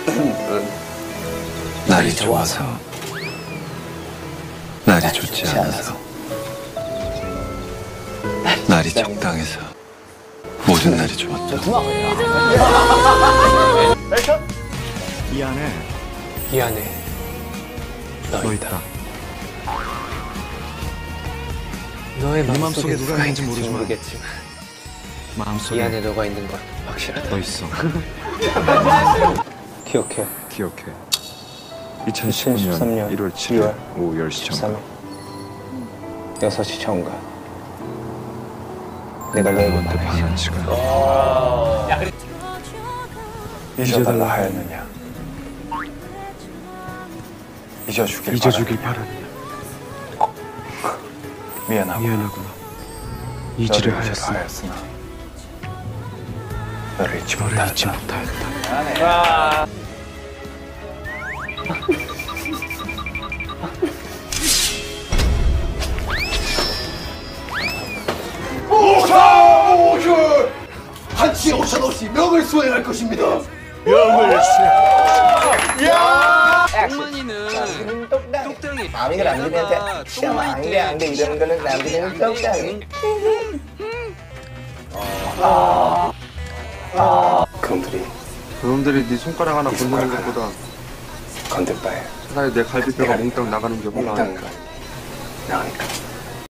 날이 좋아서, 날이 좋지 않아서, 날이 적당해서 모든 날이 좋았다. 미안해. 너 있다. 너의 마음속에 누가 있는지 모르겠지만 마음속에 이 안에 너가 있는 건 확실하다. 너 있어. 기억해. 기억해. 2013년 1월 7일 오후 10시 전 6시 전가. 내가 너에게 너한테 반한 시간. 잊어달라 하였느냐? 잊어주길 바라느냐? 미안하구나. 잊으려 너를 하였으나 하였으나 너를 잊지 못하였다. 한치 오천 없이 명을 수행할 것입니다. 똥만이는 똑당이 마음이 남기는데 안돼 이러는 거는 남기는 똑당이. 그놈들이 네 손가락 하나 건드는 것보다 건들 바에 차라리 내 갈비뼈가 몽땅 나가는 게 홀라. 나으니까.